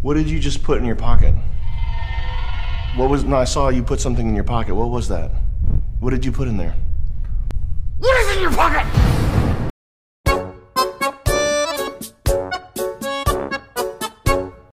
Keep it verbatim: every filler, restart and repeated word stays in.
What did you just put in your pocket? What was, no, I saw you put something in your pocket. What was that? What did you put in there? What is in your pocket?